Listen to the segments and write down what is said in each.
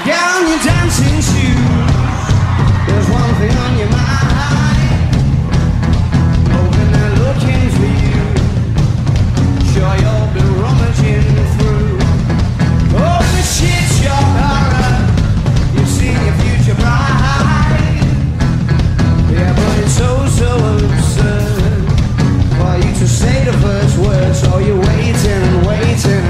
Get on your dancing shoes. There's one thing on your mind. Hoping they're looking for you. Sure you'll be rummaging through. Oh, the shit's your horror. You've seen your future bright. Yeah, but it's so absurd for you to say the first word. So you're waiting and waiting.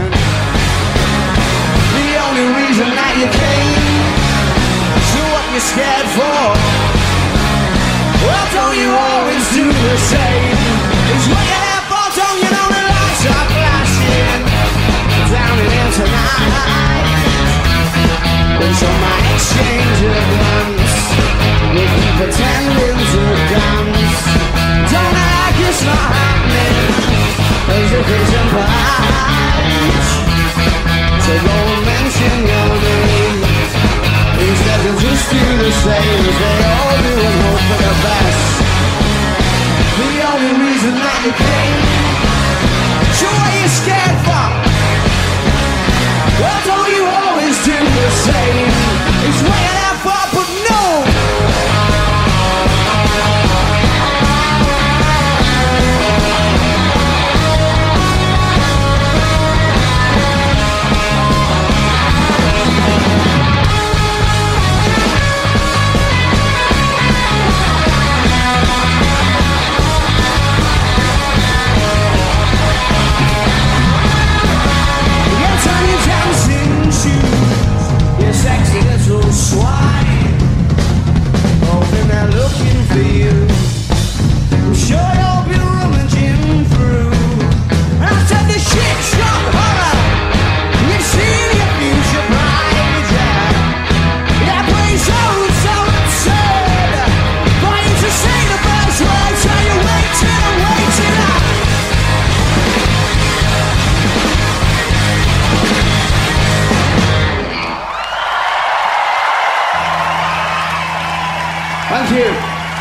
The only reason that you came. So what you scared for? Well, don't you always do the same? It's what you're there for, don't you know the lights are flashing down in here tonight. So my exchange of glance will keep pretending to dance. Don't act it's not happening, as if it's implied. So don't mention your name. Instead of just do the same as they all do and hope for the best. The only reason that you came. So what are you scared for? Well, don't you always do the same? It's way out far, but no. Sexy little swine, hoping they're looking for you. I'm sure you'll be rummaging through. And I said the shit's not horror. You've seen your future bright, yeah. That place so absurd. For you to say the first word, so you're waiting and waiting up. Thank you.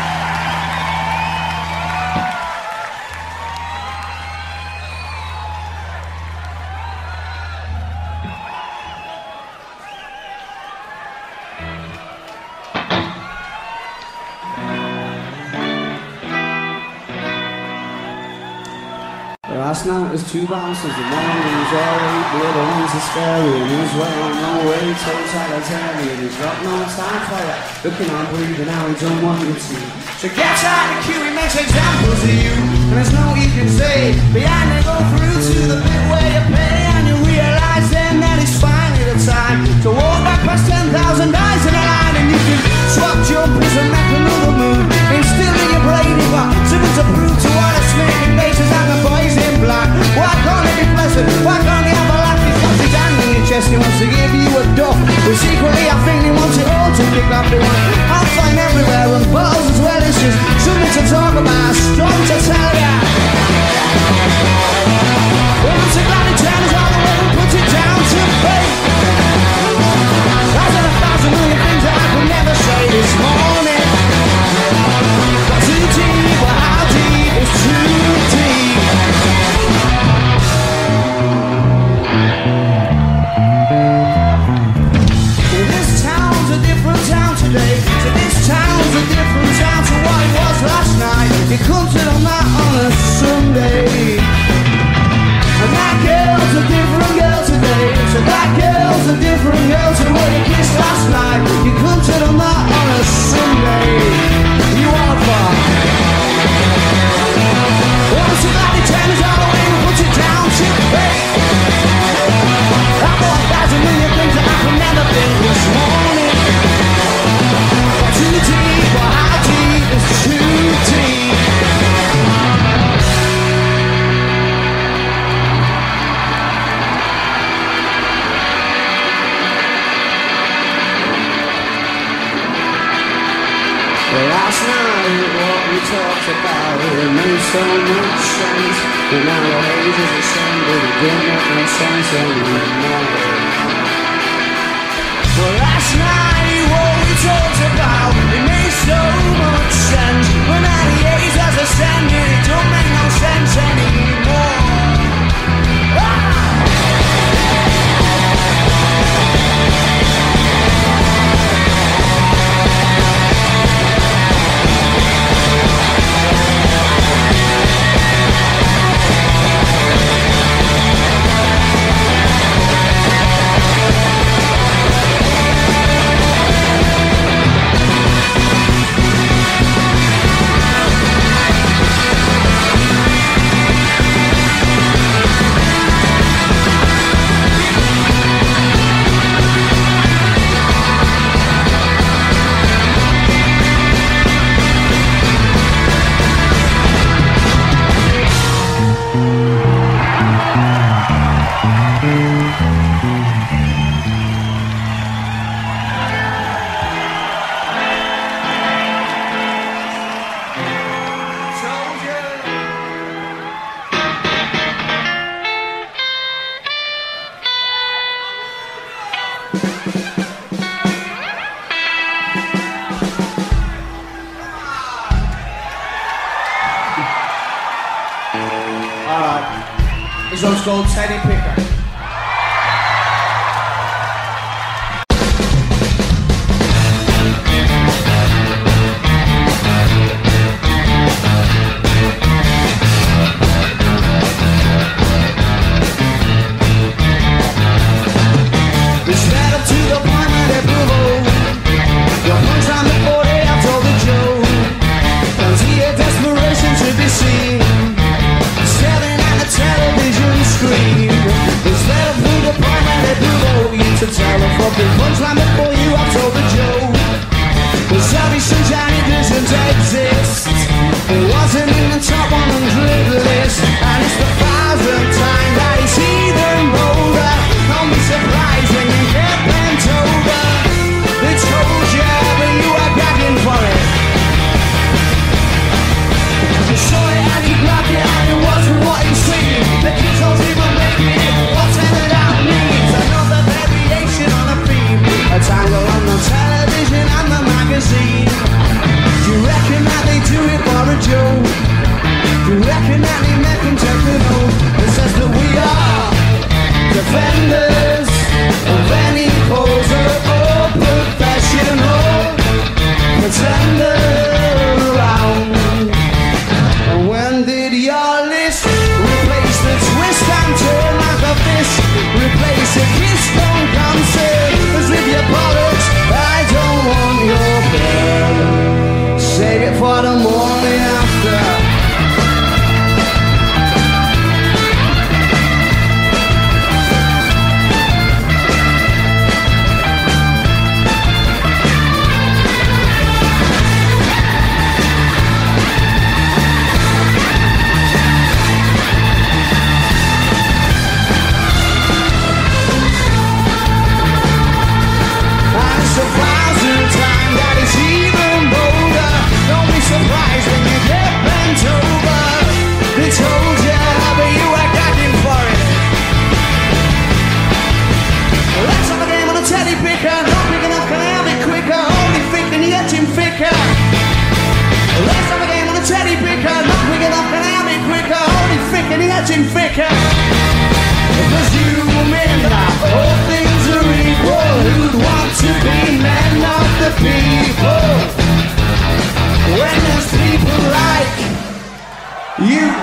Last night was two bouncers, the morning's alright, the other one's a scary, and he's well no way, totalitarian, he's got no time for it, looking on breathing out, he don't want you to. So get out the queue, he makes examples of you, and there's no you can say, behind they go through to the bit where you pay, and you realise then that it's finally the time to walk back past 10,000 eyes in a line, and you can swap jumpers and make another move, instilling your brain, you've got something to prove to all the smirking faces and the boys in black. Why can't it be pleasant? Why can't he have a laugh? He's got his hand in your chest, he wants to give you a duff, but secretly I think he wants it all to pick up the one. I'll find everywhere and balls as well, it's just something to talk about, strong to tell ya. Well, I'm so glad it turns all the way and puts it down to fate. I've done 1,000 million things that I could never say this morning. Got too deep, but how deep is too deep? So this town's a different town today. So this town's a different town to what it was last night. You couldn't sit on that on a Sunday. And that girl's a different girl today. So that girl's a different girl to what you kissed last night. You couldn't sit on that on a Sunday. You are far. Well, so glad he turns all the way and puts it down to fate. I bought 1,000 million things that I could never think this morning. Too deep, or how deep is too deep? Last night, what we talked about, it made so much sense. But now the haze is ascended, it didn't make no sense anymore. Well, last night, what we talked about, it made so much sense. But now the haze has ascended, it don't make no sense anymore. Ah! This one's called Teddy Picker. Punchline before you, I've told the joke. The sorry sunshine, it doesn't exist. It wasn't in the top 100 list. And it's the 1,000th time that it's even bolder. Don't be surprised when you get bent over. They told you, but you are gagging for it. You saw it and you grabbed it and it wasn't what you seen. The kids don't even make it. Whatever that means. Another variation on a theme. A tangle on the television and the magazine. Do you reckon that they do it for a joke? Do you reckon that they make them take the note? It says that we are defenders of any poser or professional pretender around. And when did your list replace the twist and turn like a fist? Replace a kiss from concert as with your bollocks. I don't want your blood. Save it for the morning after. It's the 1,000th time that it's even bolder. Don't be surprised when you get bent over. They told you, but you were gagging for it. Let's have a game on a teddy picker. Not big enough, can I have it quicker? Only thinking you're getting thicker. Let's have a game on a teddy picker. Not big enough, can I have it quicker? Only thinking you're getting thicker. Because you mean that all things are equal. Who'd want to be men of the people? When there's people like you.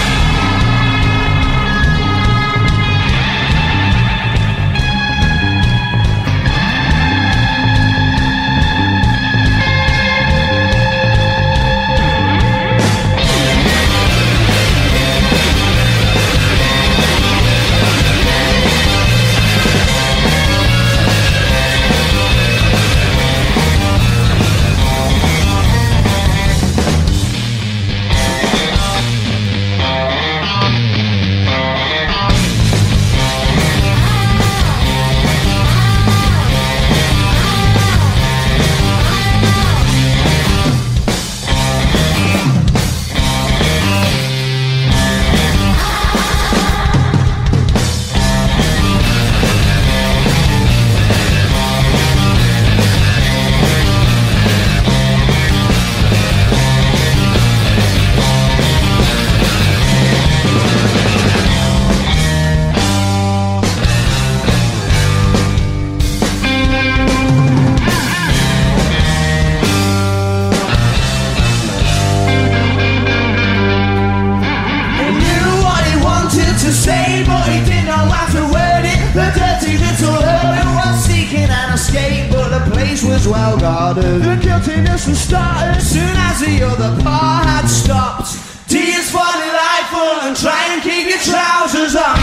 Was well guarded. The guiltiness was started soon as the other part had stopped. Tears for delightful and try and keep your trousers on.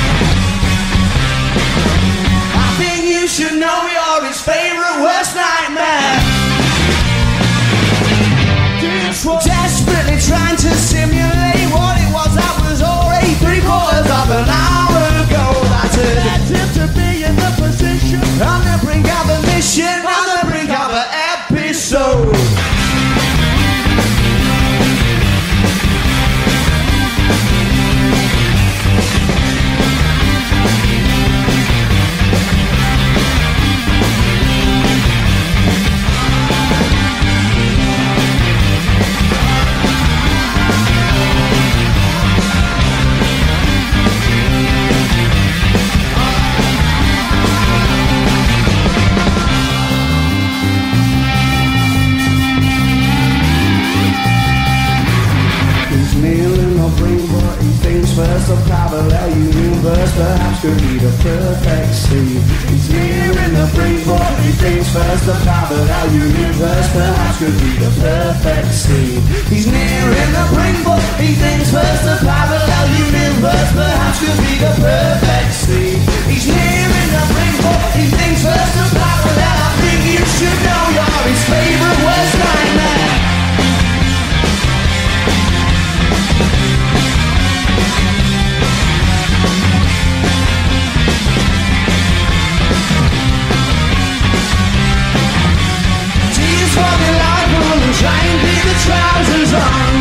I think you should know you're his favourite worst nightmare. Desperately trying to simulate what it was that was already 3/4 of an hour ago. That led him to be in the position on the brink of a mission. Of an episode. could be the perfect seed. He's near in the brink, but he thinks first the parallel universe perhaps could be the perfect seed. He's near in the brink, but he thinks first the parallel universe perhaps could be the perfect seed. He's near in the brink, but he thinks first the parallel. I think you should know you're his favorite worst nightmare. Tears from your life and try and keep the trousers on.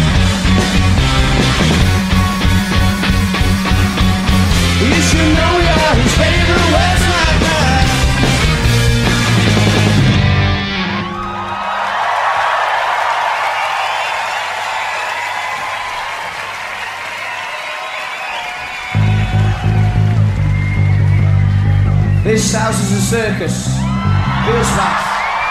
You should know you're his favorite worst nightmare. This house is a circus. Feels fast.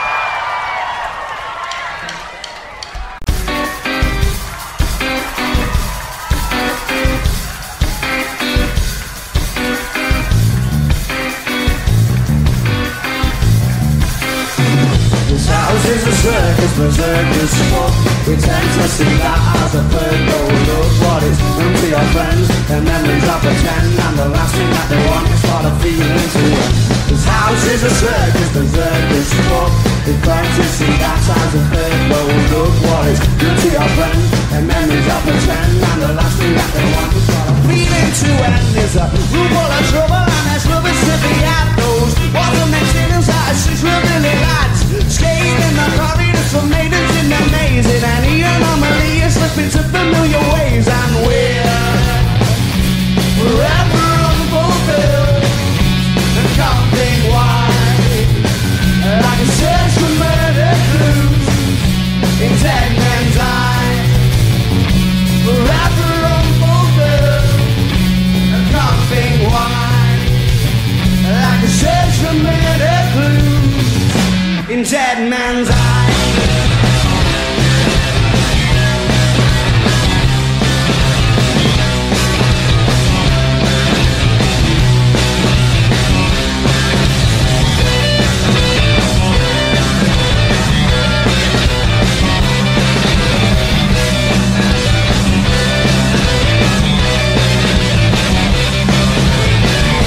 This is a circus, berserkers sport. We tend to see that as a third goal. Look what it's done to your friends. Their memories are pretend, and the last thing that they want is for the feeling to end. This house is a circus, berserkers sport. We tend to see that as a third goal. Look what it's done to your friends. Their memories are pretend, and the last thing that they want is for the Feeling to end is a room full of trouble, and there's rubbish to be at those. What the next thing is that she's really lads. Skating in the corridors for maidens in the maze. In any anomaly you slip into familiar ways. And we're forever unfulfilled and counting wide, like a search for murder clues in dead men's eyes. Forever unfulfilled and counting wide, like a search for murder clues in dead man's eyes.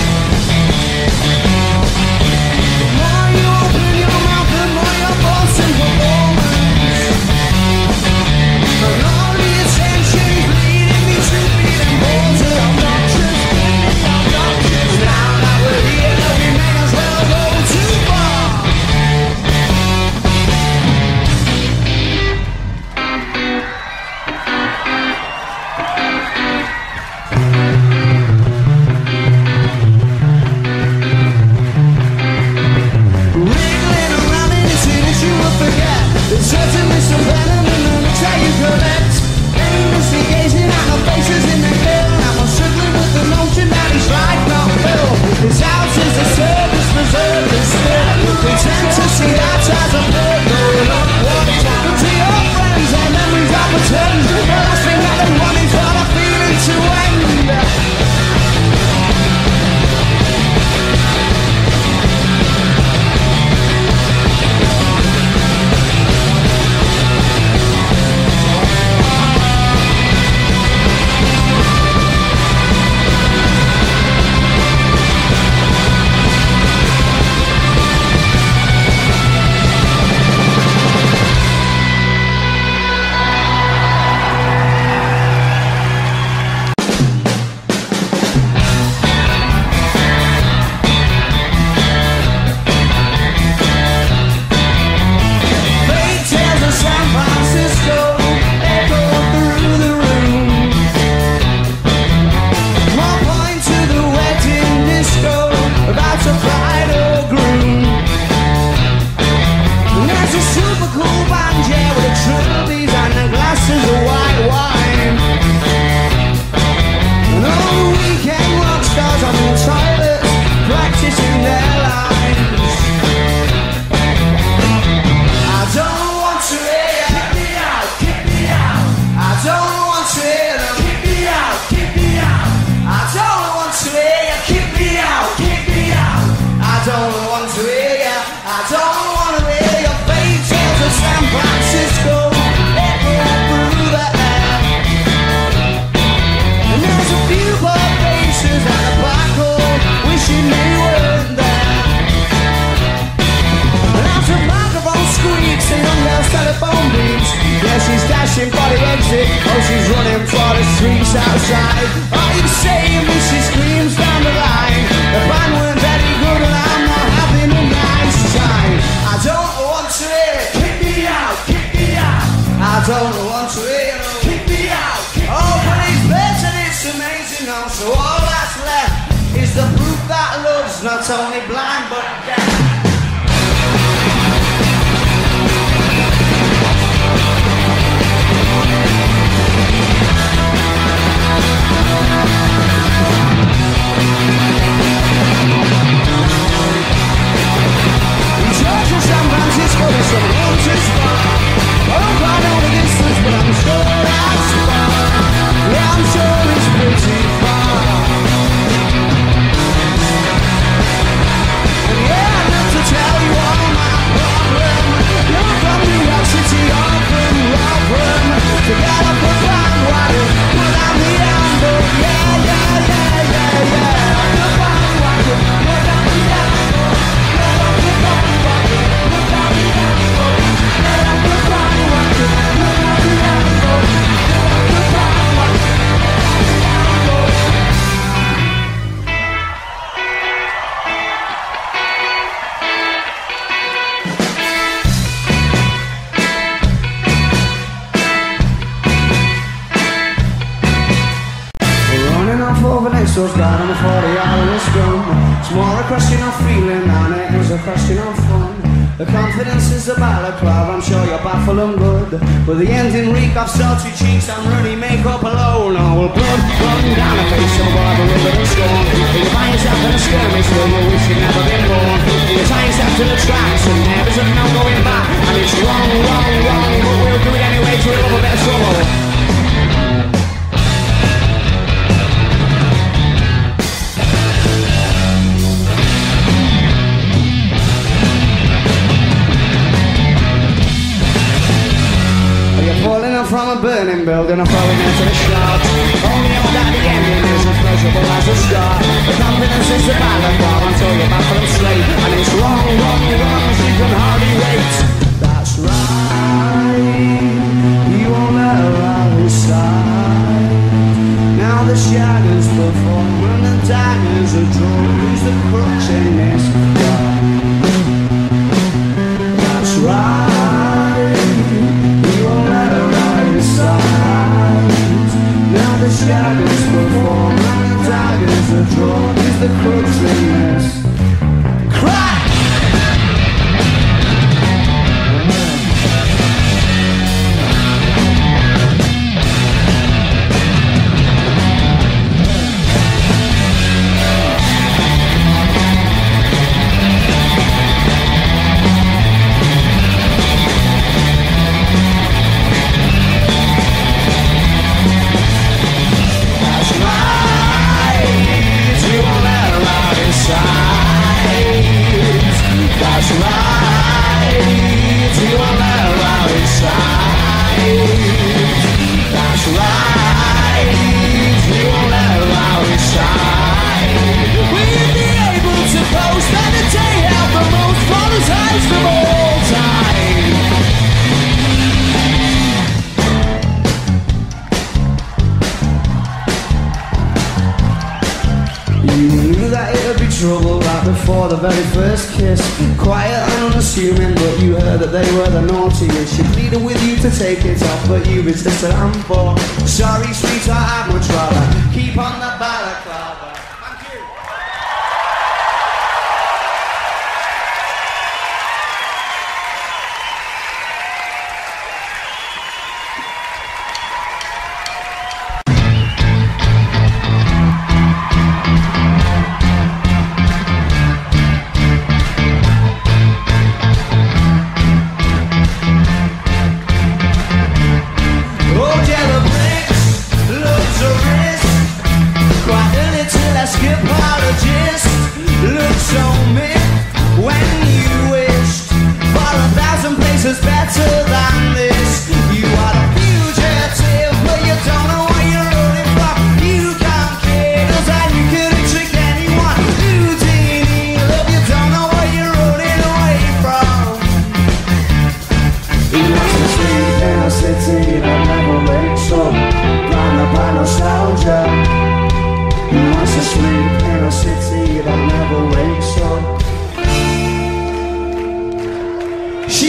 The more you open your mouth, the more you're forcing Yeah, she's dashing for the exit. Oh, she's running for the streets outside. Oh, you say Mrs. Screams down the line. The band weren't very good and I'm not having a nice time. I don't want to hear it. Kick me out, kick me out. I don't want to hear it. Kick me out, kick me out. Oh, but it's better, it's amazing now. So all that's left is the proof that love's not only blind but deaf. George and San Francisco, there's some room to spot. I don't quite know the distance, but I'm sure that's far. Yeah, I'm sure it's pretty far. And yeah, I'd love to tell you all my problem. You're from New York City or from Rotherham. To get up a bandwagon, put on the amber. Yeah, yeah, yeah, yeah, yeah. The bandwagon, put on the amber. Get up the bandwagon, put on the amber. Get up the bandwagon, put on the amber. Get up the bandwagon, put on the amber. Over next door's guard on a 40-hour scrum. It's more a question of feeling than it is a question of fun. The confidence is a balaclava, I'm sure you're baffled and good. But the ending reek of salty cheeks and ruddy makeup alone. Oh, well, blood running down the face of a barber river and scorn. You find yourself in a skirmish where you wish you'd never been born. You tie yourself to the tracks and there's no going back. And it's wrong, wrong, wrong, but we'll do it anyway to a little bit of trouble. Falling up from a burning building, I'm falling into the shroud. Only know that the ending is as pleasurable as the start. The confidence is the balaclava until you're back from straight. And it's wrong, wrong, wrong, she can hardly wait. That's right, you won't let her out inside. Now the shadows perform and the daggers are drawn. Who's the crutch in this fight? That's right. Now the shadows perform and the daggers are drawn. Is the crux in this? Crack! That's right, you won't let her out inside. That's right, you won't let her out inside. Will you be able to post that the day out the most volatile of all time? You knew that it would be trouble right before the very first kiss. Quiet and unassuming, but you heard that they were the naughtiest. She pleaded with you to take it off, but you resisted and fought. Sorry, sweetheart, I'd much rather keep on the balaclava. Thank you. Oh, yellow bricks, loads of risk.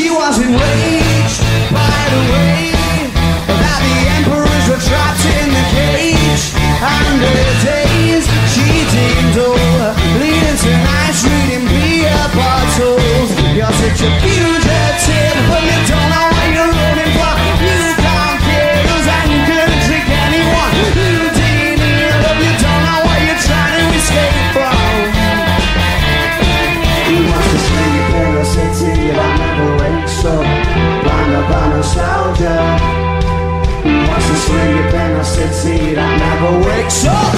She was enraged by the way that the emperors were trapped in the cage, and the days she deemed over, leading to nights reading beer bottles. You're such a fugitive, but you don't know what you're running for. You can't kill us and you couldn't trick anyone. You didn't hear love, you don't know what you're trying to escape from. You want to sleep in a city that never wakes up, blinded by nostalgia. Who wants to sleep in a city that never wakes up?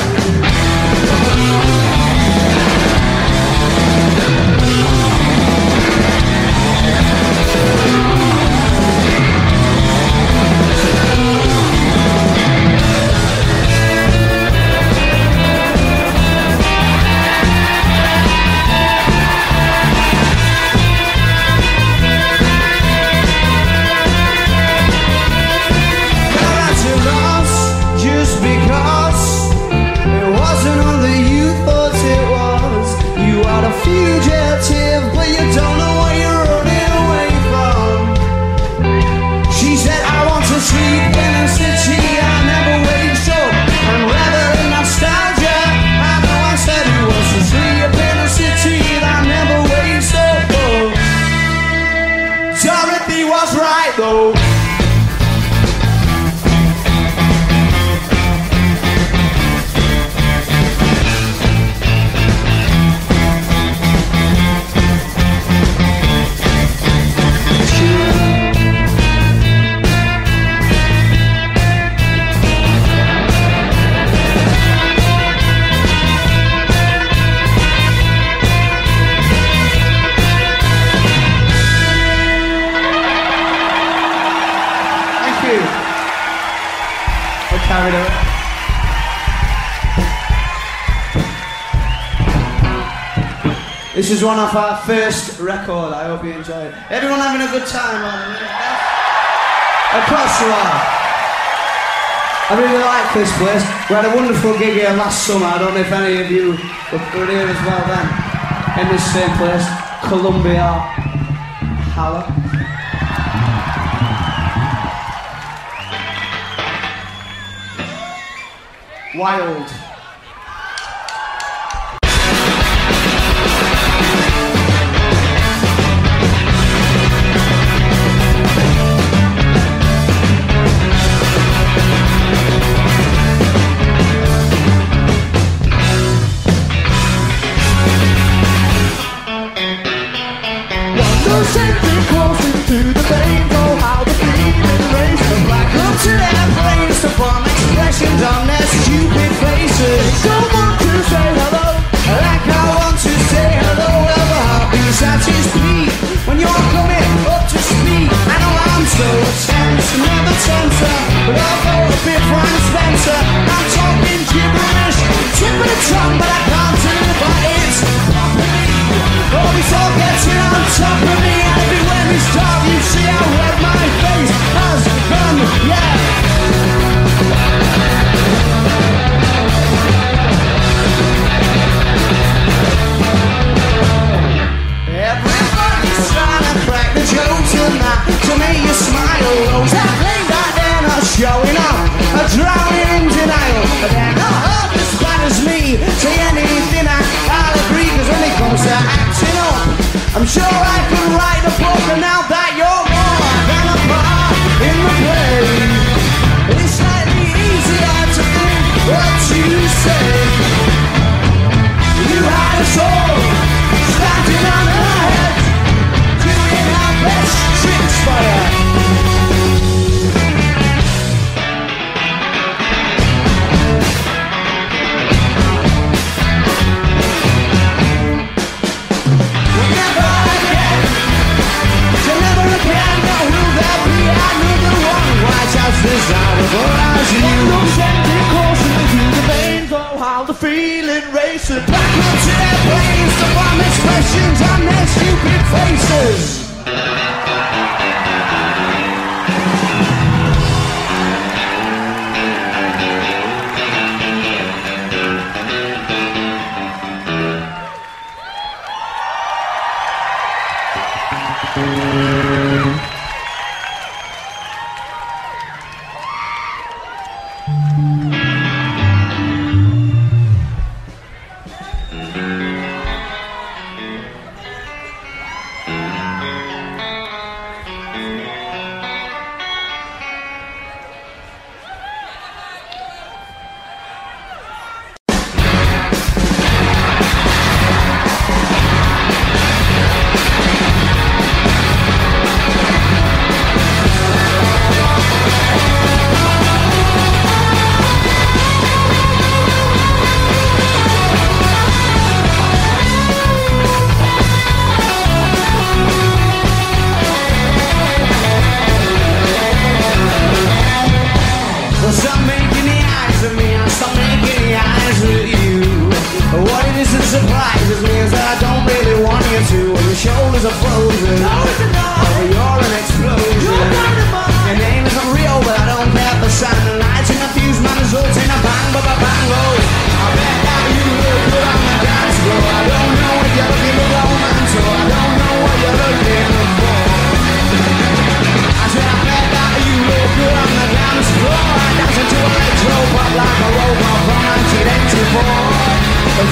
Fugitive, but you don't know what you're running away from. She said, I want to sleep in a city I never wakes up, and rather in nostalgia. I know I said he wants to sleep in a city that never wakes up. Oh. Dorothy was right though. Carried away. This is one of our first record. I hope you enjoy it. Everyone having a good time on it? Of course you are. I really like this place. We had a wonderful gig here last summer. I don't know if any of you were here as well then. In this same place, Columbia Halle. Wild. Sending coursing through the veins, oh how the feeling races Back up to their brains to form expressions on their stupid faces. Don't want to say hello, like I want to say hello. Well, the heartbeat's at its peak when you're coming up to speak. I know I'm so tense, never tenser, but I'll go a bit Frank Spencer. I'm talking gibberish, tip of the tongue, but I can't deliver it properly. Oh, it's all getting on top of me. Everywhere we start, you see how red my face has gone, yeah. Everybody's trying to crack the joke tonight to make you smile. Those that claim that they're not showing up are drowning in denial, but they're not half as bad as me. Say anything, I'll agree, cause when it comes to acting up, I'm sure I can write a book, and now that you're more than a part in the play, it's slightly easier to think what you say. You had us all standing on our heads, doing our best tricks for you. Desirable as you. no sending coursing through the veins, oh how the feeling racing Back up to their brains to form expressions on their stupid faces. surprises me is that I don't really want you to. And your shoulders are frozen. No, it's not. Oh, you're an explosion. You're dynamite. Your name isn't real, but I don't care for sound. The lights in a fuse, man, results in a bang, ba ba bang, oh. I bet that you look good on the dance floor. I don't know if you're looking for romance, or I don't know what you're looking for. I said I bet that you look good on the dance floor. I dance into electro pop like a robot from 1984. From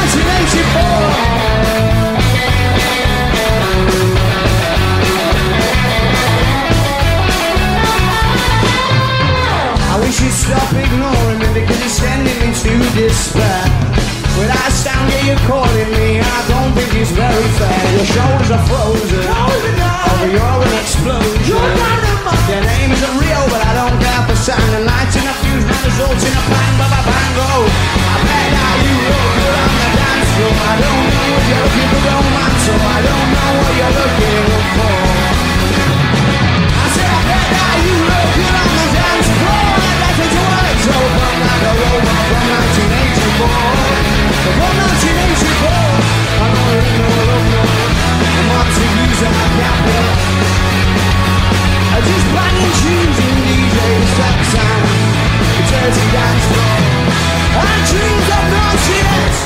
1984. I wish you'd stop ignoring me because you're sending me to despair. When I stand here, you're calling me, I don't think it's very fair. Your shoulders are frozen. Oh, you're an explosion. Your name isn't real, but I don't care for sound. The lights in a fuse, man, results in a bang, ba ba bang, oh. I bet that you look good on the dance floor. I don't know if you're looking for romance, so I don't know what you're looking for. I said I bet that you look good on the dance floor. I dance into electro pop like a robot from 1984. From 1984. I don't really know what I'm doing. I'm up to use a capital. I just banging tunes in DJ's sex sound. The dirty dance floor. And dreams of nonsense.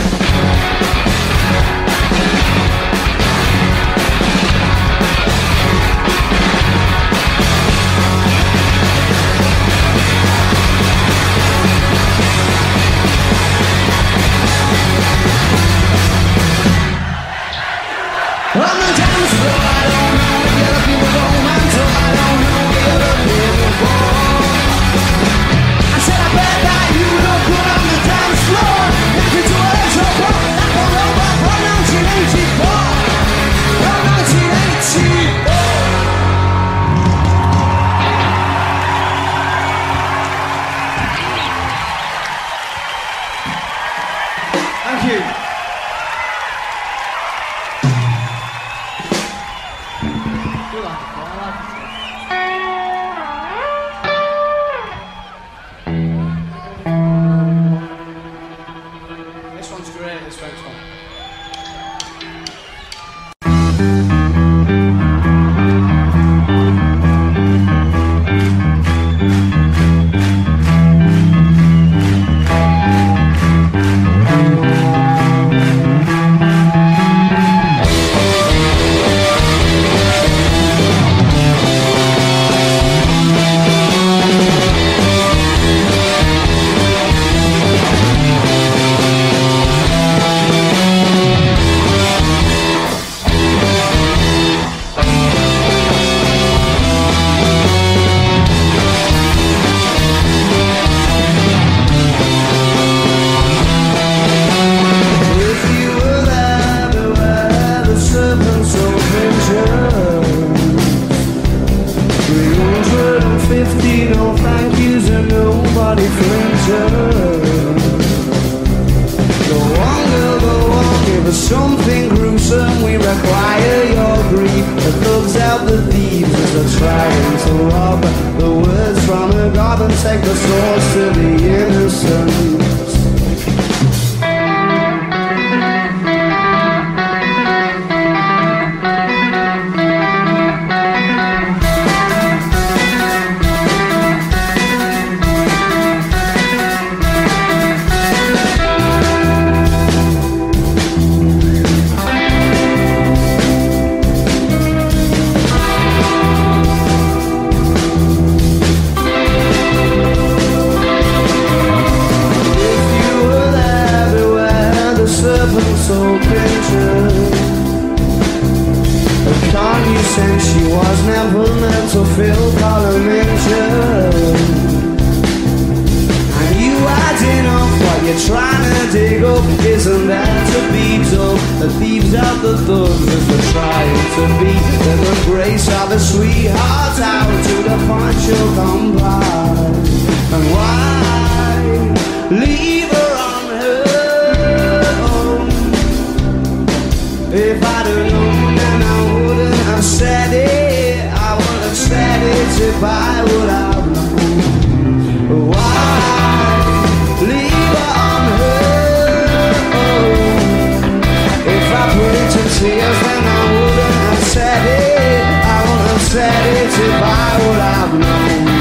On the dance floor, I don't know if you're looking for romance, or I don't know what you're looking for. I said I bet that you look good on the dance floor. Nothing to electro pop, like a robot from 1984. From 1984. Thank you. This one's great, this next one. Something gruesome, we require your grief. That thugs out the thieves as they're trying to rob the words from a god and take the swords to the innocent. innocence, she was never meant to feel mention. And you adding up what you're trying to dig up isn't there to beat up. The thieves out the thugs as they're trying to beat the grace of a sweetheart out to the point she'll come by. And why leave her on her own? If I'd have known, then I wouldn't have said it. I would have said it if I would have known. Why leave her on her own? If I put it to tears, then I wouldn't have said it. I wouldn't have said it if I would have known.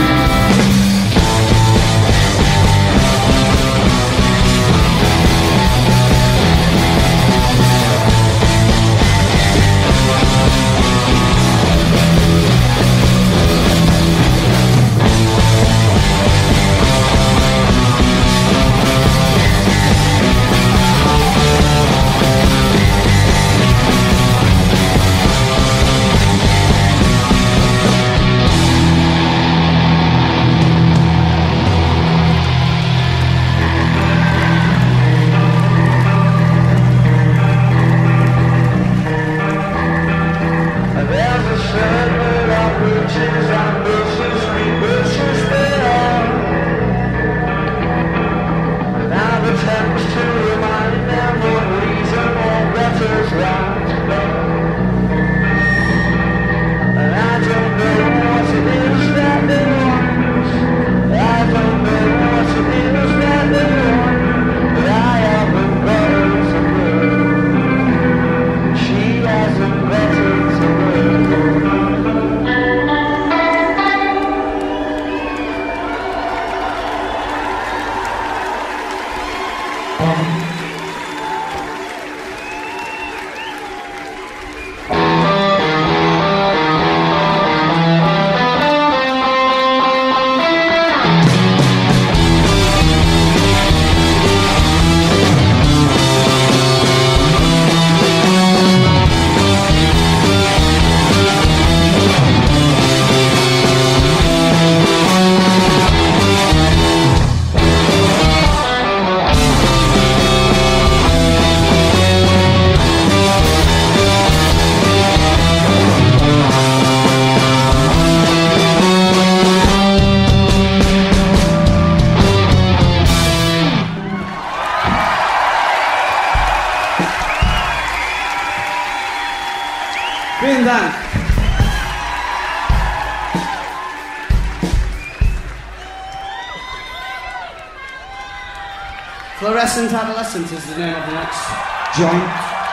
Vielen Dank. Fluorescent Adolescent is the name of the next joint.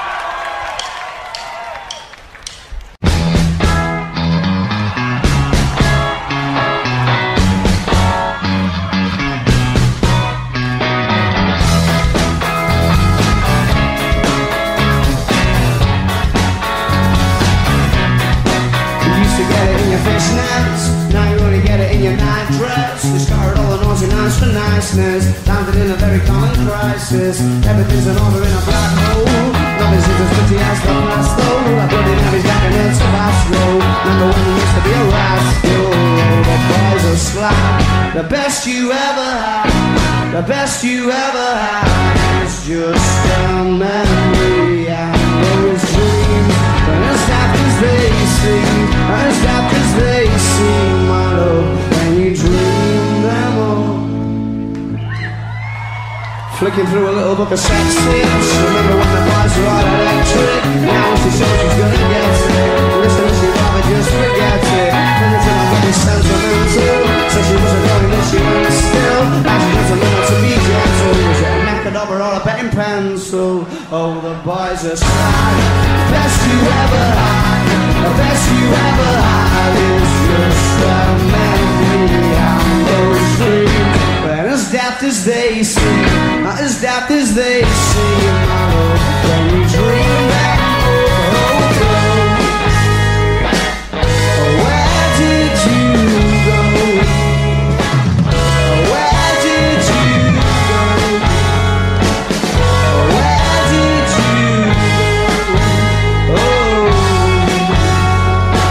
Now you only get it in your night dress. Discard all the naughty nice for niceness. Landed in a very common crisis. Everything's in order in a black hole. Nothing's as pretty as the last though. A bloody navy's back and it's Tabasco. Remember when you used to be a rascal? The boys are slack. The best you ever had. The best you ever had is just a memory and those dreams. But as daft as they seem, as daft as they seem, my love, when you dream them all. Flicking through a little book of sex tips. Remember when the boys were all electric? Now she says she's gonna get it. Listen, she'd rather just forget it. Then it's in a very sentimental. So she wasn't going, but she went still. Now she doesn't know how to be gentle. Was it a naked over or a betting pencil? Oh, the boys are sad. The best you ever had. The best you ever had is just a memory and those dreams. But as daft as they seem, not as daft as they seem, my love, when you dream that over. Where did you go? Where did you go? Where did you go? Oh.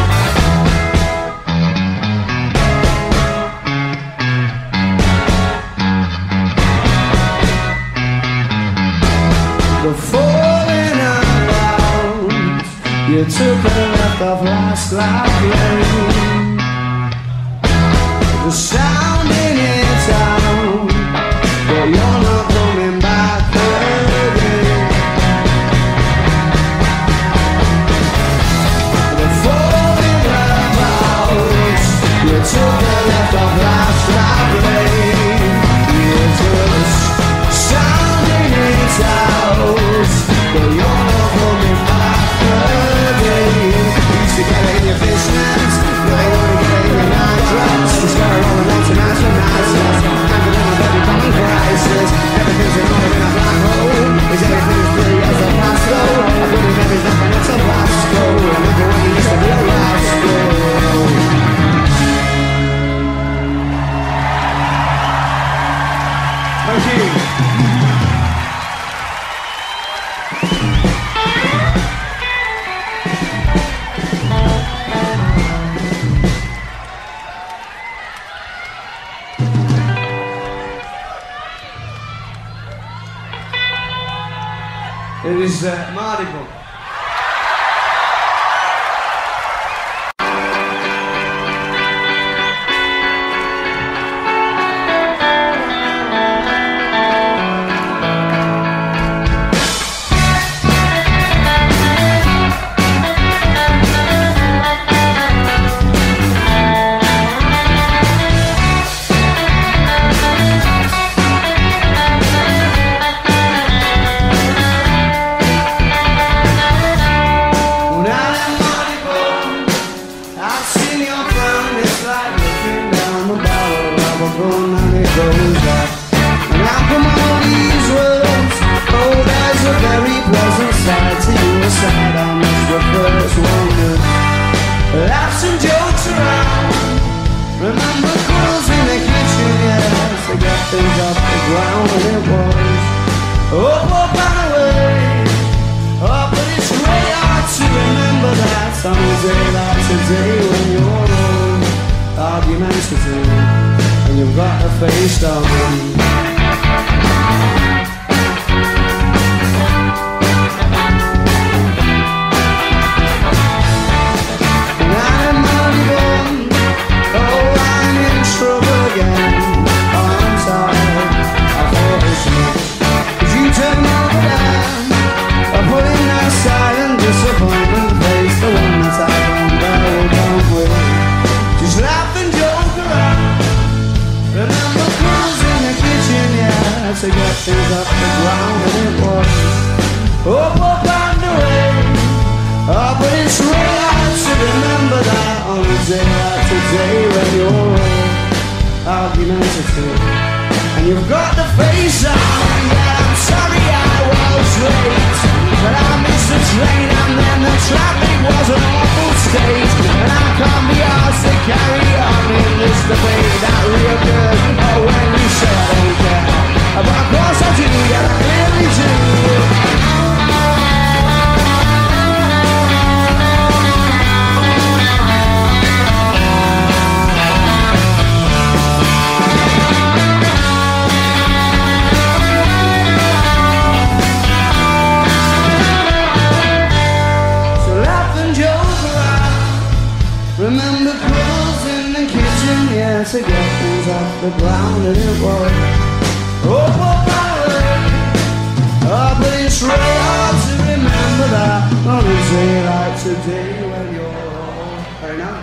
left off last life lane. The sound in it out, but you're not coming back again. The falling about, you took the left off last life lane. It's just sound in it out, but you're not coming back again. Used to get it in your business, but they want to get it in your night drops. The scar all around tonight's for niceness. And the little baby bomb crisis. Everything's in order in a black hole. Is everything as pretty as a Pasco? I put in every nothing that's a Pasco. Remember when you used to be a rascal? Thank you. It is Mardi Gras. Laughs and jokes around. Remember girls in the kitchen, yes, they got things off the ground, and it was up and away. Oh, but it's way hard to remember that on a day like today when you're old, argumentative, and you've got a face down. To get things off the ground, and it was up and away. Oh, but it's really hard to remember that on a day like today when you're argumentative and you've got the face on. Yeah, I'm sorry I was late, but I missed the train and then the traffic was an awful state, and I can't be asked to carry on in this debate that reoccurs. Oh, when you say I don't care, but of course I do, yeah, I really do. So laugh and joke around. Remember girls in the kitchen, yeah, to get things off the ground, and it was oh, but it's really hard to remember that on a day like today when you're very nice.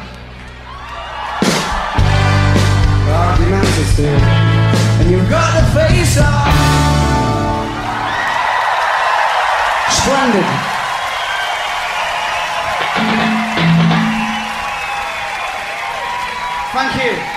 Argumentative, and you've got the face on. Splendid. Thank you.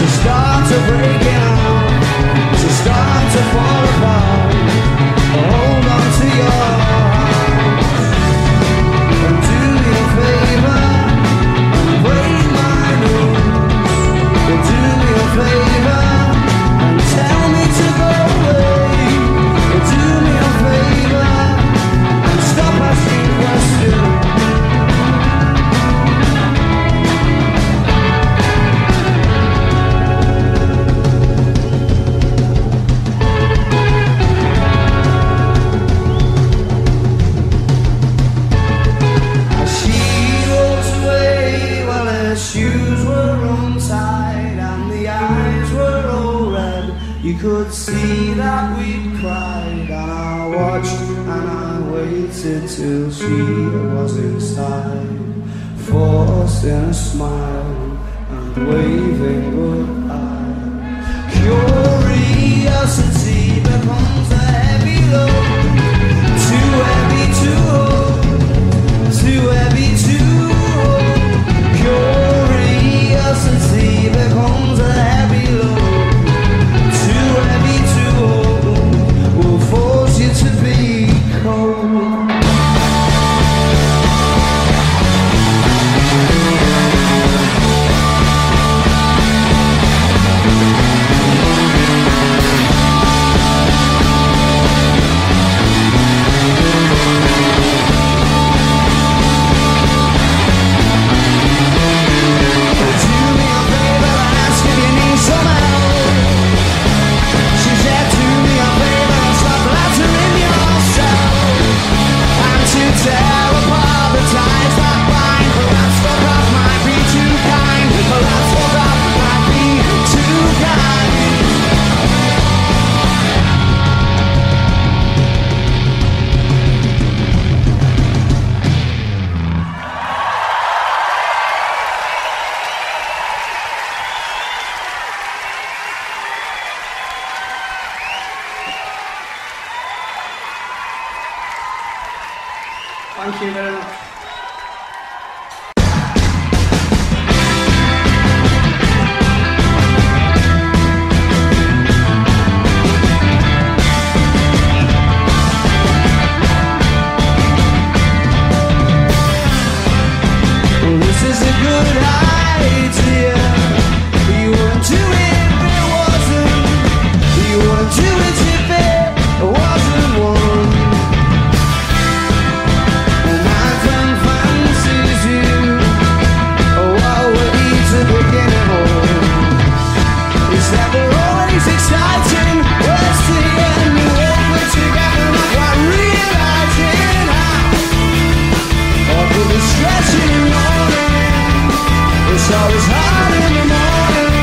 to start to break it out, to start to fall apart. Hold on to your heart and do me a favor and break my news. Do me a favor and tell me to go away. Do me a favor and stop asking questions. You could see that we'd cried, and I watched and I waited till she was inside, forcing a smile and waving goodbye. Curiosity becomes a heavy load, too heavy to hold, too heavy to hold. Curiosity becomes a heavy load, will force you to be cold. Thank you very much. Well, this is a good idea. You wouldn't do it if it wasn't. You wouldn't do it if it wasn't one. It's always hard in the morning,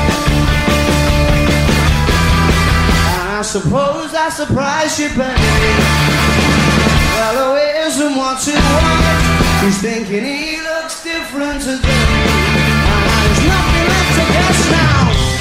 and I suppose I surprised you, baby. Well, there isn't what to watch. He's thinking he looks different today, and there's nothing left to guess now.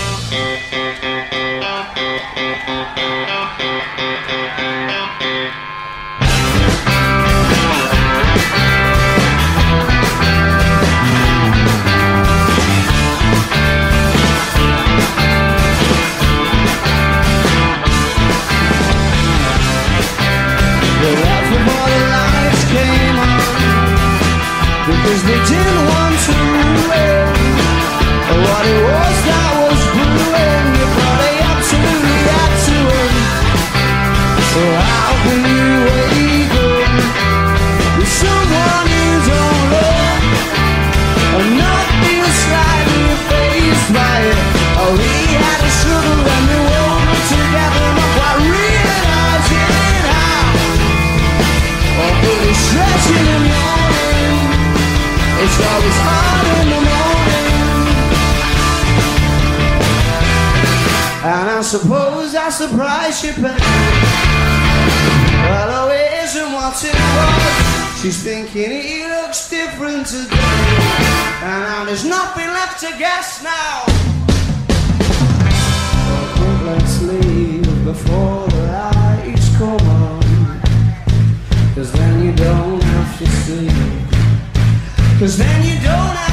Because they didn't want to ruin what it was that was brewing. You probably absolutely had to win. So how can you wake up with someone you don't love and not feel slightly faced by it? Oh, we had a struggle when we woke up together, not quite realizing how. Oh, but it's stretching in your it's always hard in the morning, and I suppose I surprised you, baby. Well, it isn't what it was. She's thinking he looks different today, and now there's nothing left to guess now. Well, let's leave before the lights come on, 'cause then you don't have to sleep. 'Cause then you don't have